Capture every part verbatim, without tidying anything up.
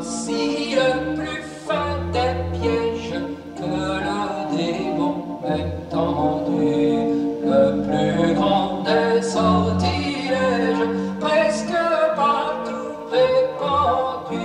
Voici le plus fin des pièges que le démon ait tendu, le plus grand des sortilèges, presque partout répandu.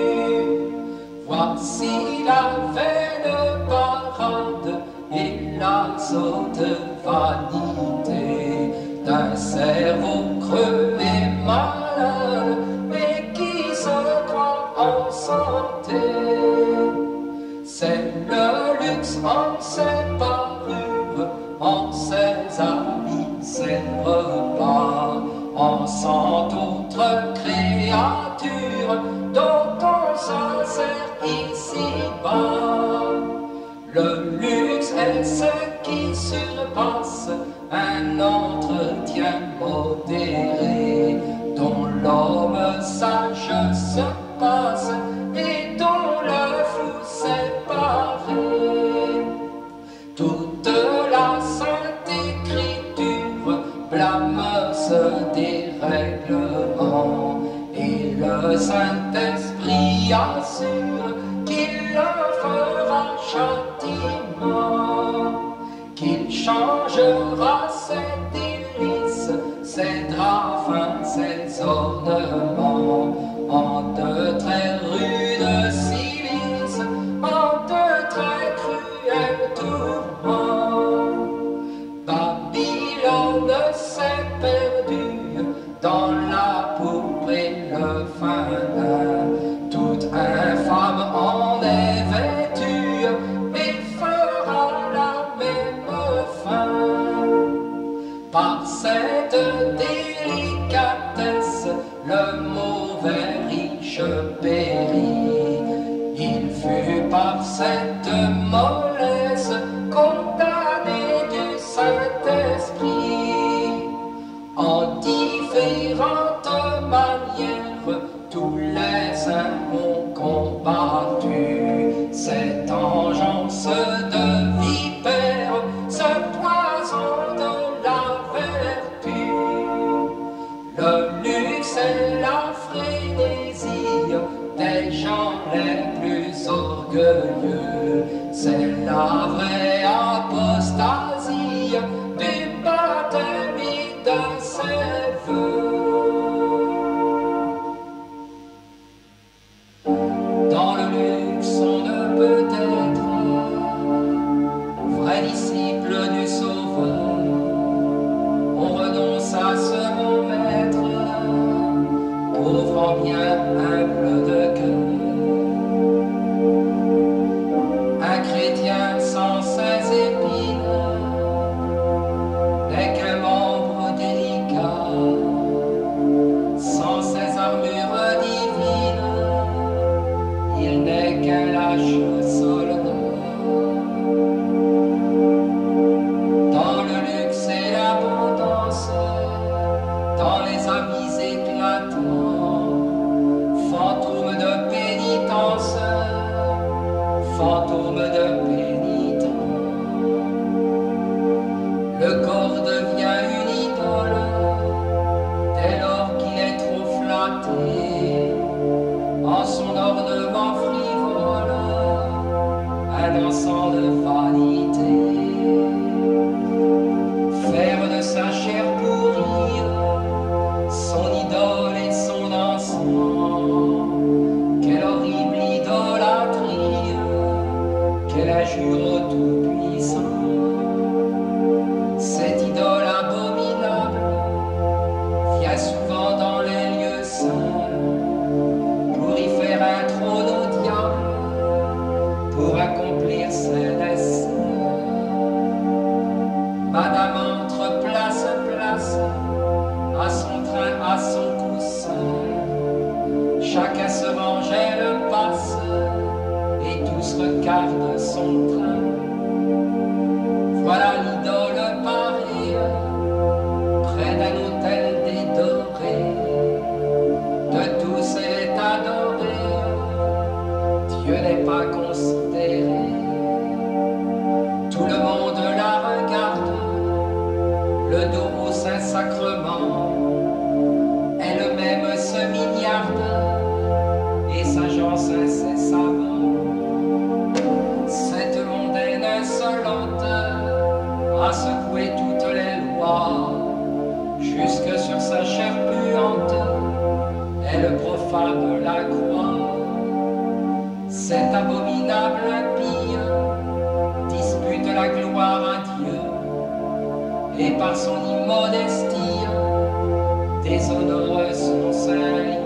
Voici la vaine parade et la sotte vanité d'un cerveau creux et malade, mais qui se croit en santé. C'est le luxe en ses parures, en ses habits, ses repas, en cent autres créatures dont on se sert ici-bas. Le luxe est ce qui surpasse un entretien modéré, dont l'homme sage se passe et dont le fou s'est paré. Toute la sainte écriture blâme ce dérèglement, et le Saint-Esprit assure qu'il le fera châtiment, qu'il changera ses délices, ses draps fins, ses ornements, en de très rudes cilices, en de très cruels tourments. Babylone s'est perdue dans la pourpre et le fin lin, toute infâme en est vêtue et fera la même fin. Par cette délicatesse, le mauvais riche périt. Il fut par cette mollesse condamné du Saint-Esprit. En différentes manières, tous les saints ont combattu cette engeance de vipère, ce poison de la vertu. Le luxe et la frénésie des gens les plus orgueilleux, c'est la vraie apostasie du baptême et de ses vœux. Dans le luxe, on ne peut être vrai disciple du Sauveur. On renonce à ce bon maître, pauvre en bien, humble de cœur. Un chrétien sans ses épines n'est qu'un membre délicat, sans ses armures divines, il n'est qu'un lâche soldat. Dans le luxe et l'abondance, dans les habits éclatants, fantôme de pénitence, fantôme de pénitent, le corps devient une idole dès lors qu'il est trop flatté en son ornement frivole, un encens de vanité. Faire de sa chair pourrie son idole et son encens, quelle horrible idolâtrie, quel injure au Tout-Puissant. Cette idole abominable vient souvent dans les lieux saints, profane la croix. Cet abominable impie dispute la gloire à Dieu et par son immodestie déshonore son saint lieu.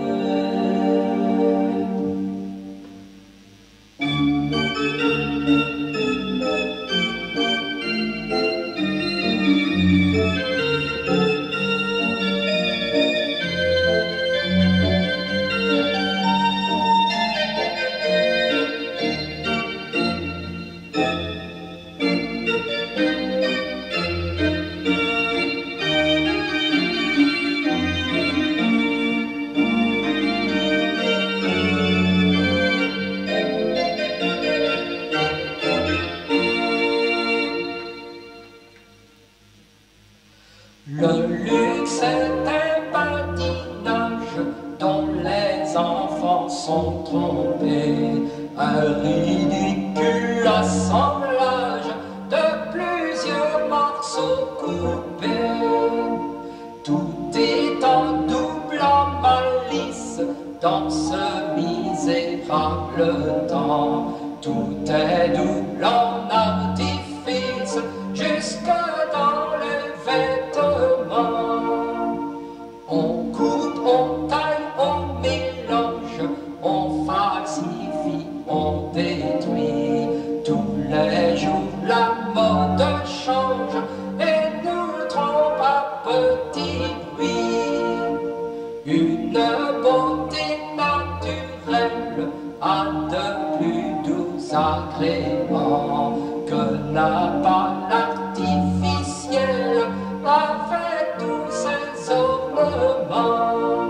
Le luxe est un badinage dont les enfants sont trompés, un ridicule assemblage de plusieurs morceaux coupés. Tout est en double malice dans ce misérable temps, tout est double en artifice jusque dans les vêtements. On coupe, on taille, on mélange, on falsifie, on détruit. Tous les jours la mode change et nous trompe à petit bruit. Une beauté naturelle a de plus doux agréments que n'a pas l'artificiel avec tous ses ornements.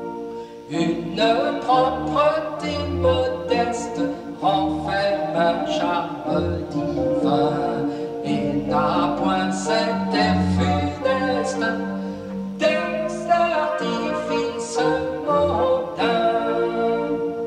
Une propreté modeste renferme un charme divin et n'a point cet air funeste des artifices mondains.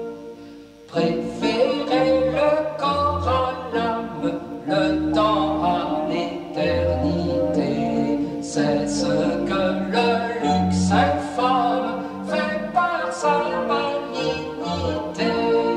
Préférez le corps à l'âme, le temps à l'éternité, c'est ce que le luxe infâme fait par sa malignité.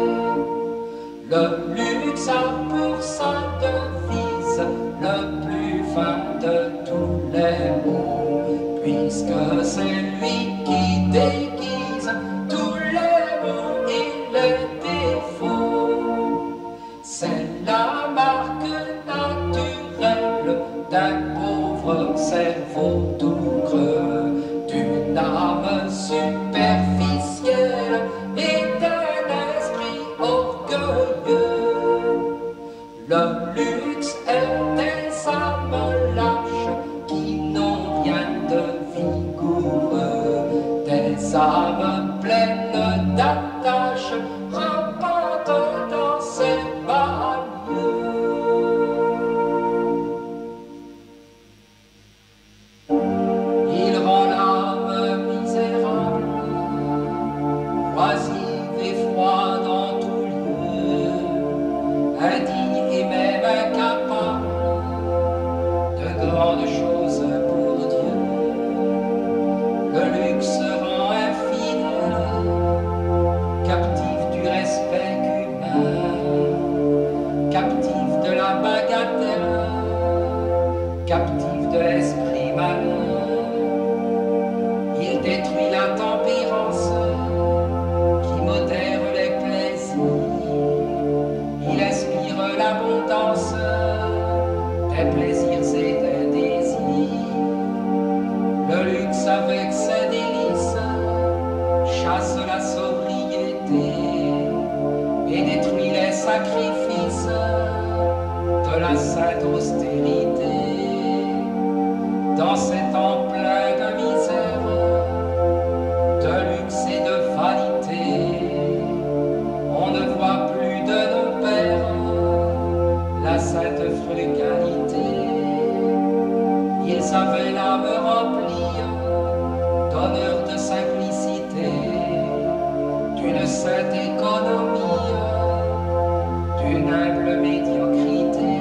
Le luxe a pour sa devise le plus fin de tous les mots, puisque c'est lui qui déguise tous les maux et les défauts. C'est la marque naturelle d'un pauvre cerveau tout creux, d'une âme superficielle et d'un esprit orgueilleux. Le luxe est des âmes lâches qui n'ont rien de vigoureux, des âmes pleines d'attaches rampantes dans ces banlieues. Il rend l'âme misérable, oisive et froide en tout lieu, indigne et même incapable de grandes choses pour Dieu. Le luxe rend infidèle, captif du respect humain, captif de la bagatelle, captif de l'esprit malin. Il détruit la tempérance qui modère les plaisirs. Il aspire l'abondance des plaisirs et des désirs. Le luxe avec ses délices chasse la sobriété et détruit les sacrifices de la sainte austérité. Dans ces temps pleins de misère, de luxe et de vanité, on ne voit plus de nos pères la sainte frugalité. Ils avaient l'âme remplie d'honneur, de simplicité, d'une sainte économie, d'une humble médiocrité.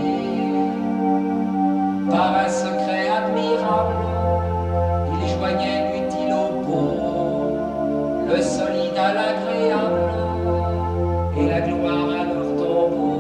Par un secret admirable, il joignait l'utile au beau, le solide à l'agréable et la gloire à leur tombeau.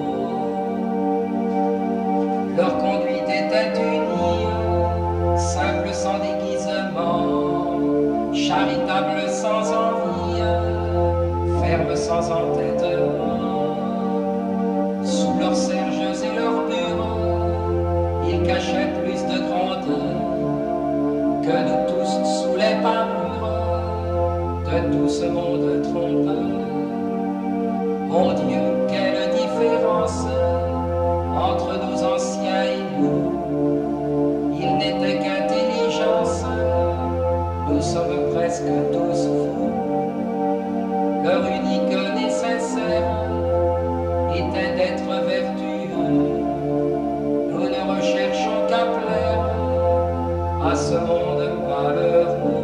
Leur conduite était unie, simple sans déguisement, charitable sans envie, ferme sans entêtement. Sous leurs serges et leurs murs, ils cachaient plus de grandeur que nous tous sous les parures de tout ce monde trompeur. Mon Dieu, quelle différence entre nos anciens et nous. Il n'était qu'intelligence, nous sommes presque tous fous. Leur unique nécessaire était d'être vertueux. Nous ne recherchons qu'à plaire à ce monde malheureux.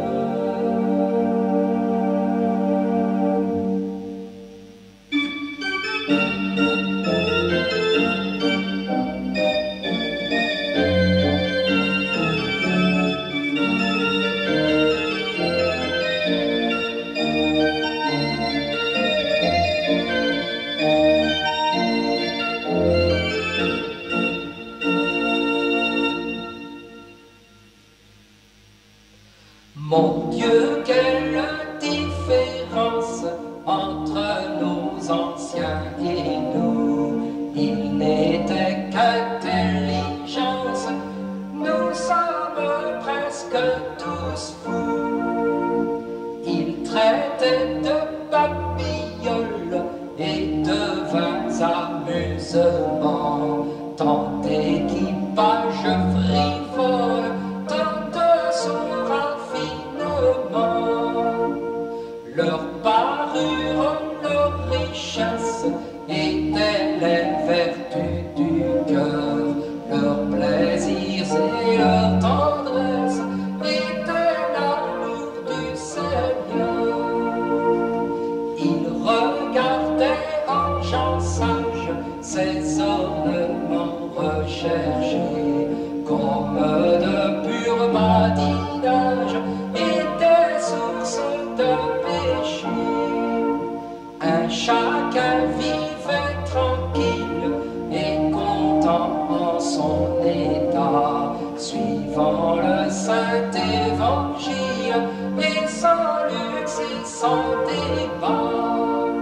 Mon Dieu, quelle différence entre nos anciens et nous. Il n'était qu'intelligence, nous sommes presque tous fous. Il traitait de babioles et de vains amusements, tant d'équipages frivoles, tant de sourds raffinements. Leur parure, leur richesse étaient les vertus du cœur, leurs plaisirs et leur tendresse étaient l'amour du Seigneur. Ils regardaient en gens sages ces ornements recherchés, comme de pur badinage et des sources de péché. Un chacun vivait tranquille et content en son état, suivant le saint évangile et sans luxe et sans débat.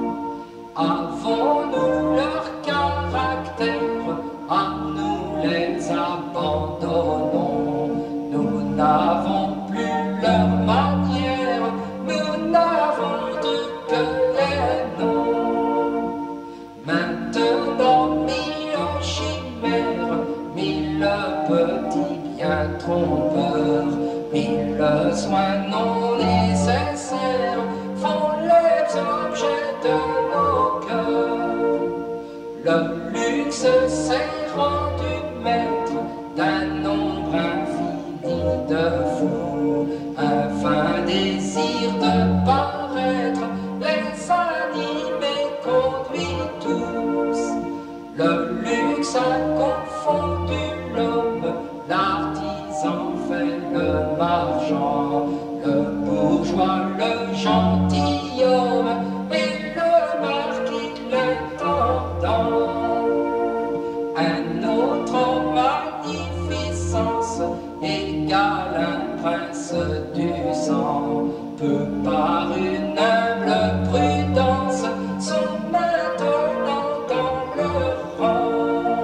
Avons-nous leur caractère, à nous les abandonnons. Nous n'avons plus leur manière, nous n'avons d'eux que les noms. Maintenant mille chimères, mille petits biens trompeurs, mille soins non nécessaires font les objets de nos cœurs. Le luxe s'est rendu maître d'un nombre infini de fous, un vain désir de paraître les anime et conduit tous. Le luxe a confondu l'homme, l'artisan fait le marchand, le bourgeois le gentilhomme et le marquis l'intendant. Un autre en magnificence égale un prince du sang, peut par une humble prudence sont maintenant dans le rang.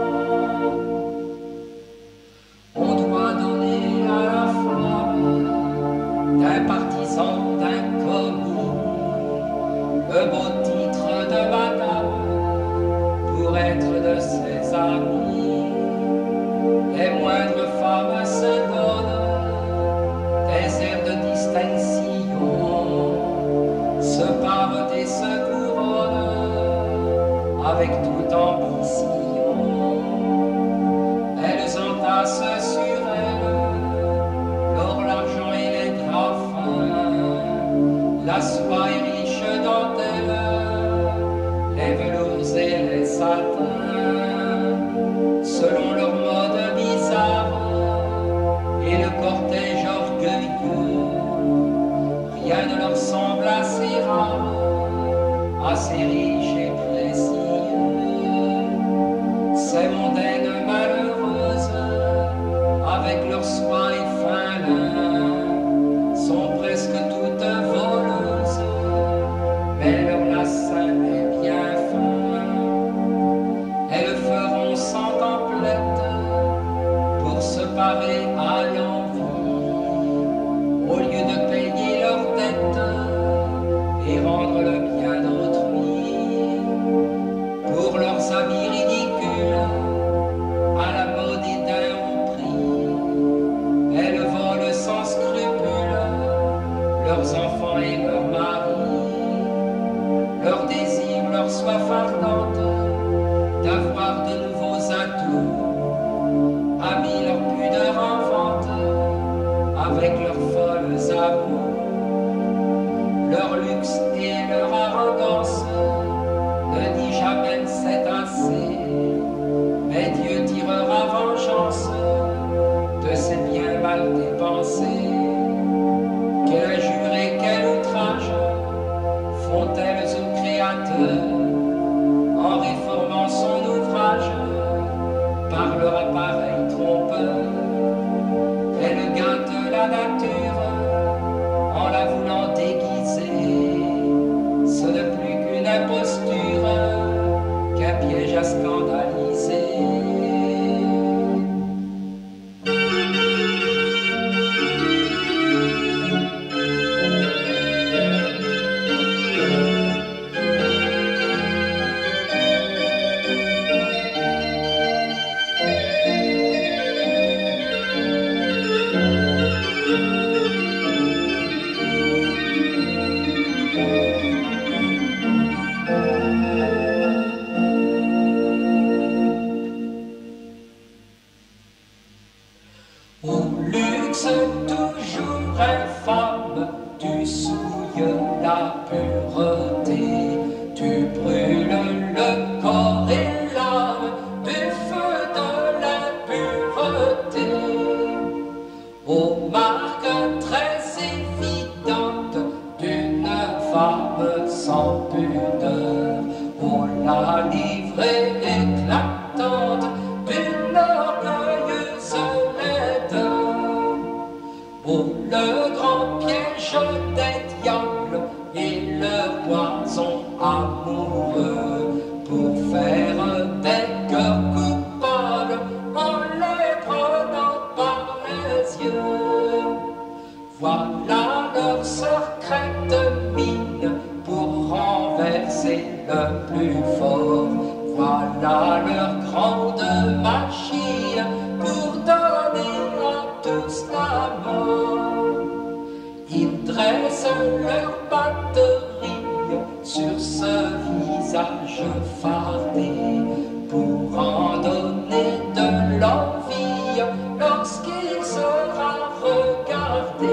On doit donner à la femme d'un partisan, d'un commis, le beau titre de madame pour être de ses amis. Les moindres femmes se donnent des airs de distinction, se parent et se couronnent avec toute ambition. Elles entassent sur elles l'or, l'argent et les graffins, la soie et riche dentelle, les velours et les satins, selon leur mode bizarre et le cortège orgueilleux. Rien ne leur semble assez rare assez riches et précieux. Ces mondaines malheureuses, avec leurs soins et fin lin, sont presque toutes voleuses, mais leur lassin est bien fin. Elles feront cent emplettes pour se parer à l'envie, au lieu de payer leurs dettes et rendre le bien d'autrui. Pour leurs habits ridicules, à la mode et d'un haut prix, elles volent sans scrupule leurs enfants et leurs maris, leur désir, leur soif ardente d'avoir de nouveaux atouts, a mis leur pudeur en vente avec leurs folles amours. Leur luxe et leur arrogance ne dit jamais c'est assez, mais Dieu tirera vengeance de ces biens mal dépensés. Quel injure et quel outrage font-elles au Créateur en réformant son ouvrage par leur appareil trompeur. Elles gâtent la nature en la voulant déguiser. Ce n'est plus qu'une imposture, qu'un piège à scandaliser. Au luxe toujours infâme, tu souilles la pureté, tu brûles le corps et l'âme du feu de l'impureté. Aux marques très évidentes d'une femme sans pudeur, ô la livrée éclatante d'une orgueilleuse laideur, ô le grand piège des diables et le poison amoureux pour faire des cœurs coupables en les prenant par les yeux. Voilà leur secrète mine pour renverser le plus fort. Voilà leur grande machine pour donner à tous la mort. Ils dressent leur batterie sur ce visage fardé pour en donner de l'envie lorsqu'il sera regardé.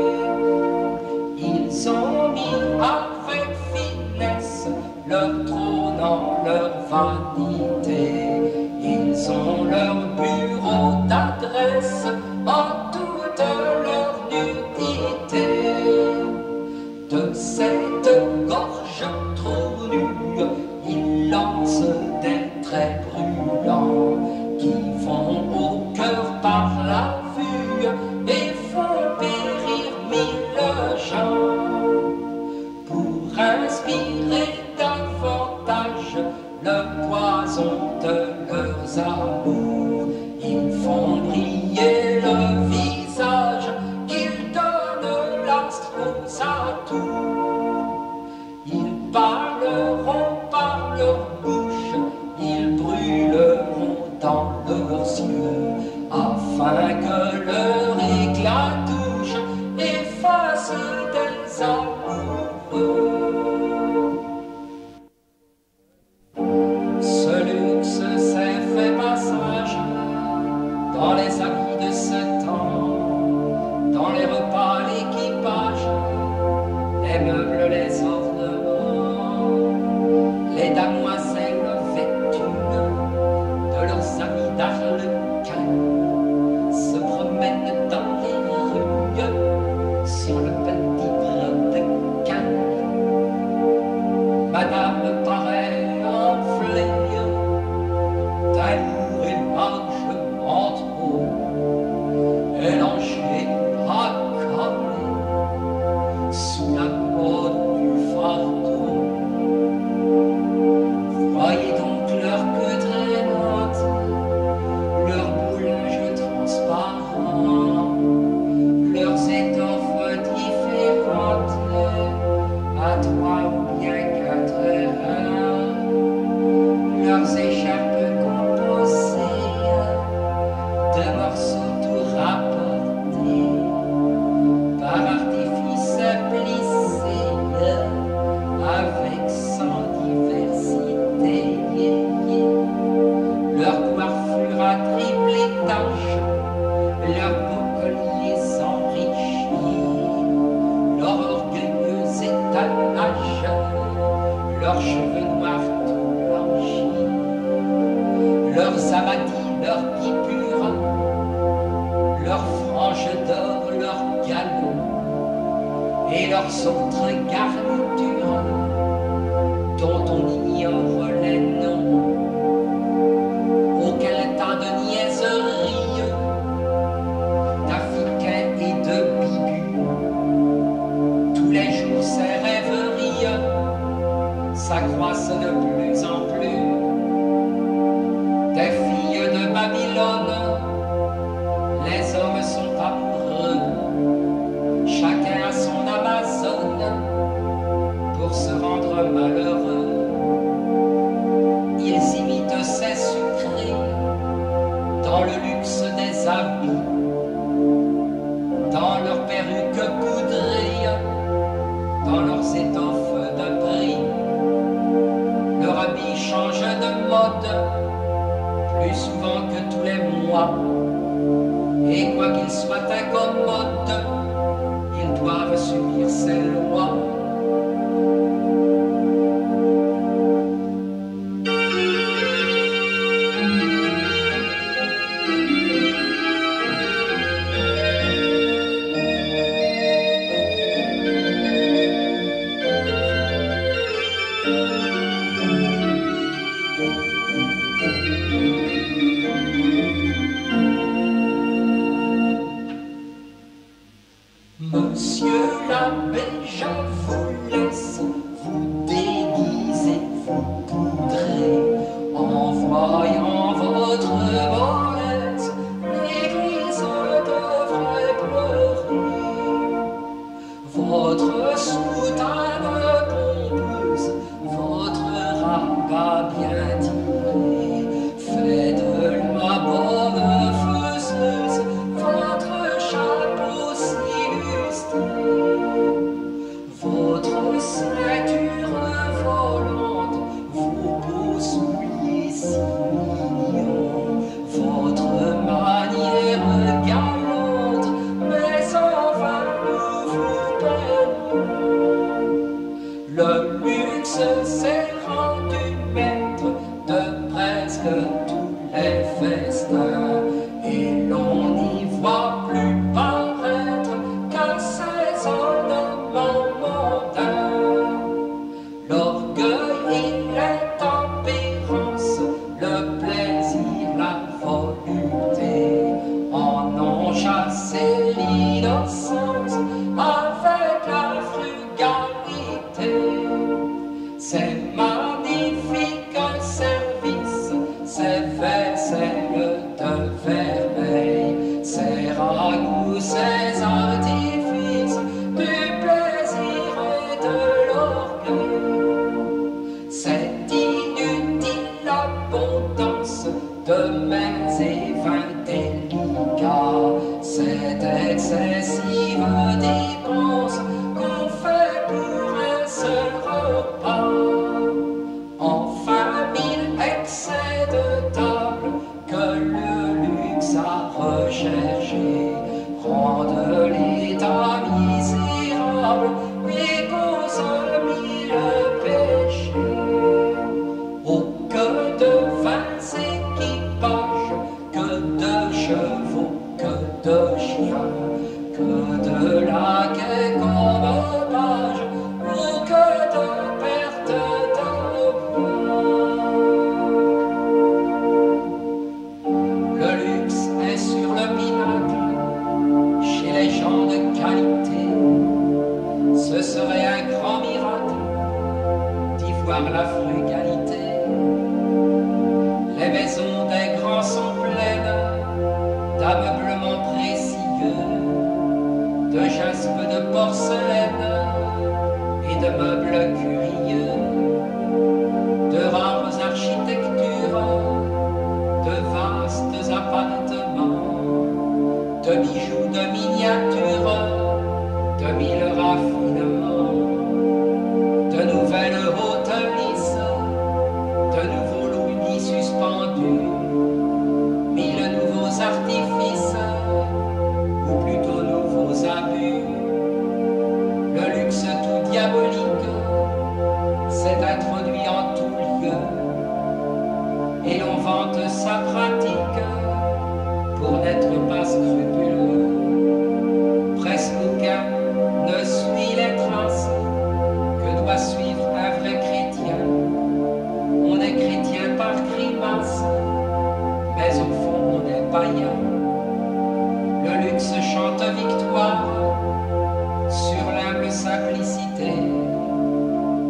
Ils ont mis avec finesse leur trône en leur vanité. Ils ont leur bureau d'adresse en toute leur nudité. De cette gorge trop nue, ils lancent des traits brûlants qui vont au cœur par la vue et font périr mille gens. Pour inspirer davantage le poison de leurs amours, ils font briller le visage, ils donnent l'astre aux atours. Ils parleront par leur bouche, ils brûleront dans leurs yeux. leurs cheveux noirs tout blanchis, leurs amadis, leurs guipures, leurs franges d'or, leurs galons et leurs autres garnitures dont on ignore les noms. Auquel tas de niaiseries, d'africains et de bibus, tous les jours ces rêveries s'accroissent de plus en plus. Des filles de Babylone, les hommes sont amoureux, chacun a son Amazone pour se rendre malheureux. Ils imitent ces sucreries dans le luxe des habits, dans leurs perruques poudrées, dans leurs étoffes de prix. Leur habit change de mode plus souvent que tous les mois, et quoi qu'ils soient incommodes, ils doivent subir ces lois. Monsieur l'abbé, je vous laisse vous déguiser, vous poudrer, en voyant votre bolette, l'église devrait pleurer. Votre soutane pompeuse, votre rabat bien tiré, fait de la bonne faiseuse, votre chapeau votre ceinture volante, vos beaux souliers si mignons, votre manière galante, mais enfin nous vous peignons. Le luxe s'est rendu maître de presque tous les festins, et l'on n'y voit plus paraître qu'un ces ornements mondains. L'orgueil et la tempérance, le plaisir, la volupté en ont chassé l'innocence avec la frugalité. C'est magnifique service, ces vaisselles de vermeil, ces ragoûts, ces artifices du plaisir et de l'orgueil. Cette inutile abondance de mets et vins délicats, cette excessive dépense qu'on fait pour un seul repas. Enfin, mille excès de table que le luxe a recherché rendent l'état misérable et causent mille péchés. Oh, que de vains équipages, que de chevaux, que de chiens, que de laquais comme pages, oh, que de perte de biens. Le luxe est sur le pinacle chez les gens de qualité. Ce serait un grand miracle d'y voir la frugalité. Les maisons des grands sont pleines d'ameublements précieux, de jaspe, de porcelaine et de meubles curieux, de rares architectures, de vastes appartements, de bijoux de miniatures, de mille raffinements, de nouvelles hautes lisses, de nouveaux louis suspendus, mille nouveaux artifices, ou plutôt nouveaux abus. Le luxe tout diabolique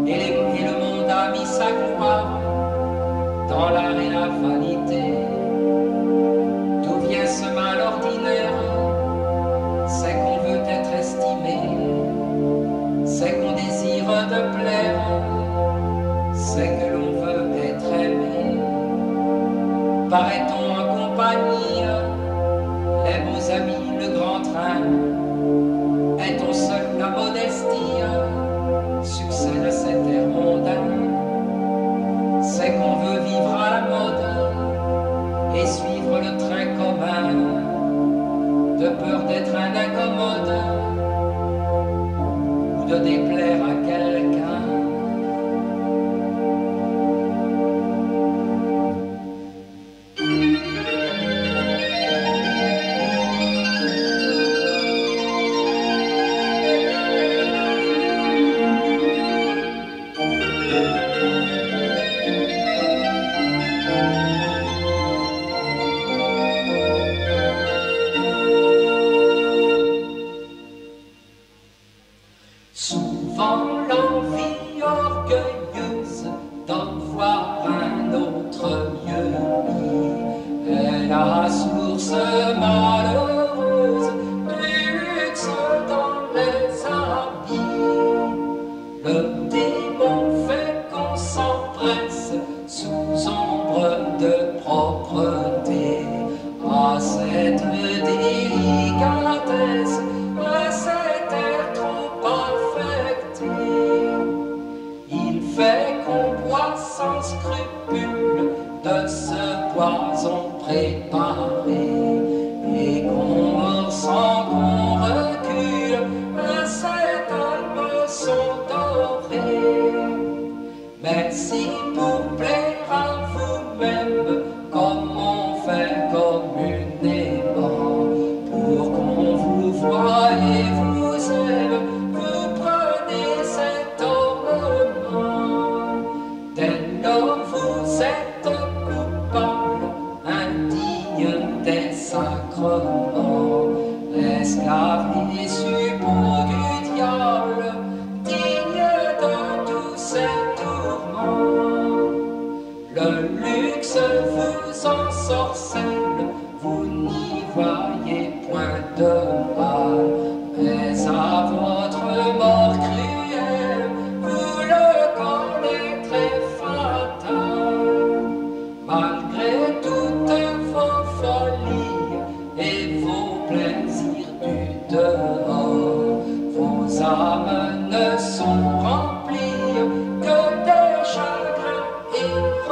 et, les, et le monde a mis sa gloire dans l'art et la vanité. D'où vient ce mal ordinaire? C'est qu'on veut être estimé, c'est qu'on désire de plaire, c'est que l'on veut être aimé. Paraît-on en compagnie, les beaux amis, le grand train? Est-on seul la modestie? Succède à cet air mondain. C'est qu'on veut vivre à la mode et suivre le train commun, de peur d'être un incommode ou de déplaire à quelqu'un. Souvent l'envie orgueilleuse d'en voir un autre mieux est la source malheureuse du luxe dans les habits. Le démon fait qu'on s'empresse sous ombre de propreté à cette délicatesse, à cet air trop affecté. Il fait qu'on boit sans scrupule de ce poison préparé et qu'on mord sans qu'on recule à cette hameçon dorée. Mais si pour plaire à vous-même, comme on fait communément, pour qu'on vous voie et vous aime, vous prenez cet ornement. Dès lors vous êtes coupable, indigne des sacrements, esclave et suppôt du diable, digne de tous ces tourments. Le luxe vous ensorcelle, vous n'y voyez point de mal, mais à votre mort cruelle, vous le connaîtrez fatal. Malgré toutes vos folies et vos plaisirs du dehors, vos âmes ne sont remplies que de chagrin et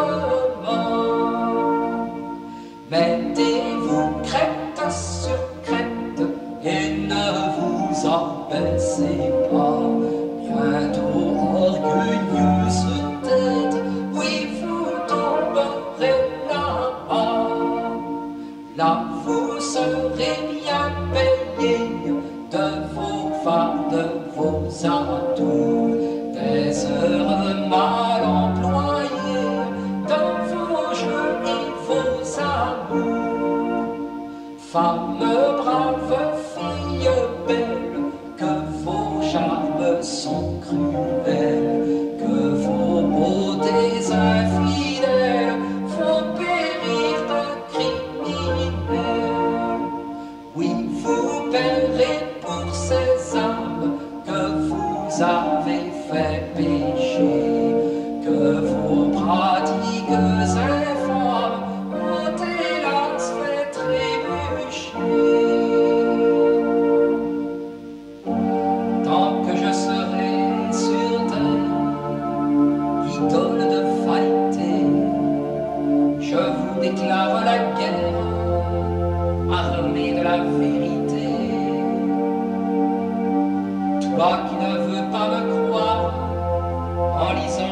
remords. Mettez-vous crête sur crête et ne vous abaissez pas. Bientôt orgueilleuse tête, oui vous tomberez là-bas. Là vous serez bien payé de vos fards, de vos atouts, des heures mal employées dans vos jeux et vos amours. Femme brave, fille belle, que vos charmes sont cruels, que vos beautés infidèles font périr de criminels. Oui, vous paierez pour ces âmes que vous avez fait pécher, que vos pratiques infâmes ont hélas fait trébucher. Tant que je serai sur terre, idole de vanité, je vous déclare la guerre, armée de la vérité. Toi qui ne veux pas me croire, en lisant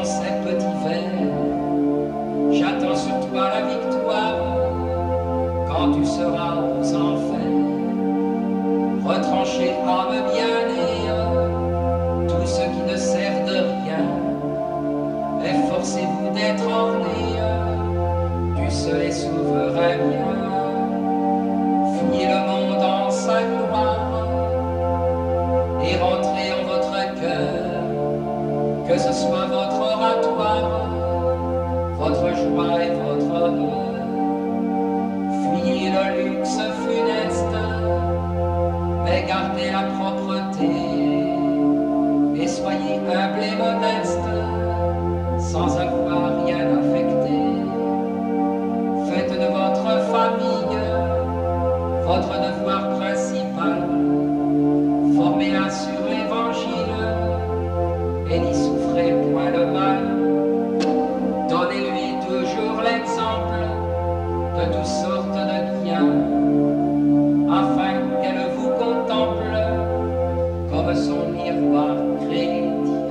soit votre oratoire, votre joie et votre honneur. Fuyez le luxe funeste, mais gardez la propreté, et soyez humble et modeste, sans avoir rien affecté. Faites de votre famille votre devoir principal, formez-la sur l'évangile, et n'y souffrez point le mal. Donnez-lui toujours l'exemple de toutes sortes de biens, afin qu'elle vous contemple comme son miroir chrétien.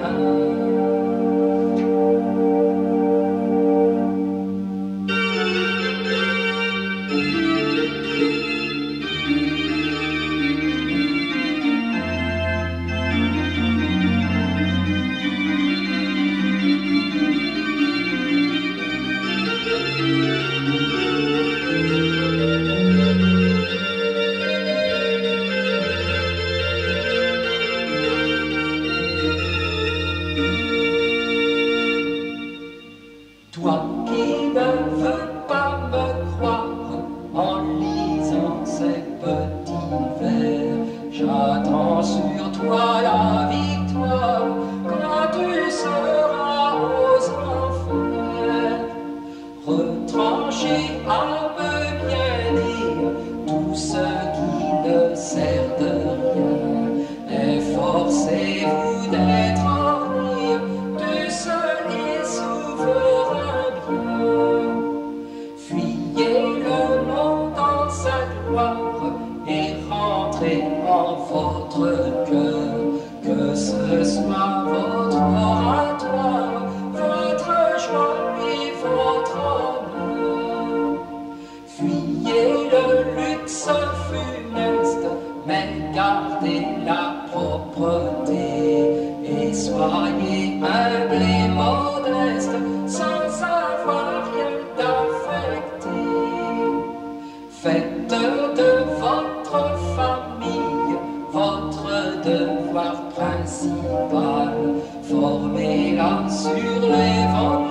Toi qui ne veux pas me croire en lisant ces petits vers, j'attends sur toi la victoire quand tu seras aux enfers. Retranché à me bien dire tout ce qui ne sert de rien, efforcez-vous d'être en rire du seul et souverain bien. Fuyez le monde dans sa gloire et rentrez en votre cœur, que ce soit votre oratoire, votre joie et votre honneur. Fuyez le luxe funeste, mais gardez la propreté, et soyez humble et modeste, sans avoir rien d'affecté. Faites de votre famille votre devoir principal, formez-la sur l'évangile,